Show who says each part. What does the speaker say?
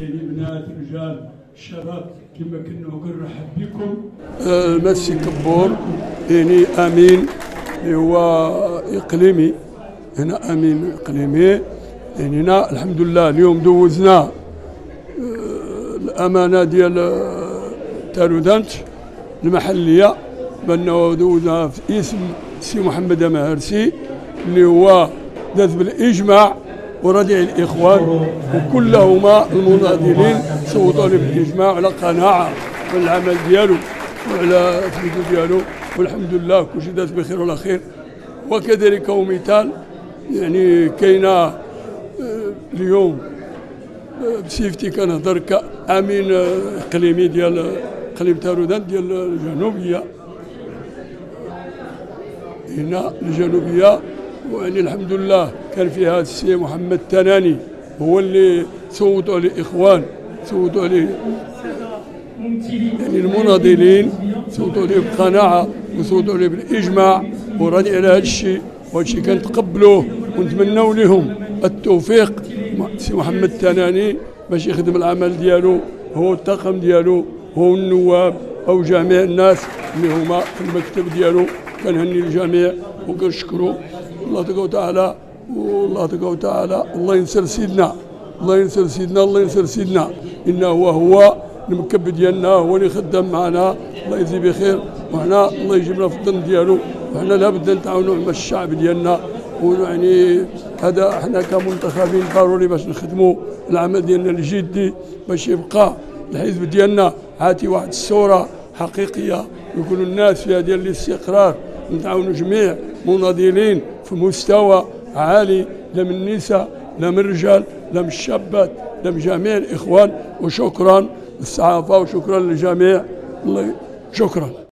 Speaker 1: يعني بنات رجال الشباب كما كنا كنرحب بكم.
Speaker 2: المسي كبور يعني امين اللي هو اقليمي، هنا امين اقليمي يعني هنا الحمد لله. اليوم دوزنا الامانه ديال تارودانت المحليه بانه دوزها في اسم السي محمد مهرسي اللي هو داز بالاجماع وردع الاخوان، وكلهما المناضلين صوتوا له بالاجماع على قناعه بالعمل ديالو وعلى الفيديو ديالو، والحمد لله كلشي داز بخير ولا خير. وكذلك ومثال يعني كاينه اليوم بصفتي كنهضر كامين اقليمي ديال اقليم تارودانت ديال الجنوبيه، هنا الجنوبيه، ويعني الحمد لله كان فيها السي محمد التناني هو اللي صوتوا عليه الاخوان، صوتوا عليه يعني المناضلين، صوتوا عليه بقناعه وصوتوا عليه بالاجماع وراضي على هذا الشيء، وهذا الشيء كنتقبلوه ونتمنوا لهم التوفيق. السي محمد التناني باش يخدم العمل ديالو هو الطاقم ديالو هو النواب او جميع الناس اللي هما في المكتب ديالو. كنهني الجميع وكنشكروا الله تبارك وتعالى، والله تبارك وتعالى الله ينصر سيدنا، الله ينصر سيدنا، الله ينصر سيدنا، انه هو المكب ديالنا، هو اللي خدام معنا، الله يجزيه بخير. وحنا الله يجيبنا في الظن ديالو، وحنا لابد نتعاونوا مع الشعب ديالنا، ويعني هذا حنا كمنتخبين ضروري باش نخدموا العمل ديالنا الجدي باش يبقى الحزب ديالنا عاتي واحد الصوره حقيقيه، يكونوا الناس فيها ديال الاستقرار، نتعاونوا جميع مناضلين في مستوى عالي، لا من النساء لا من الرجال لا من الشابات لا من جميع الاخوان. وشكرا للصحافه وشكرا للجميع، شكرا.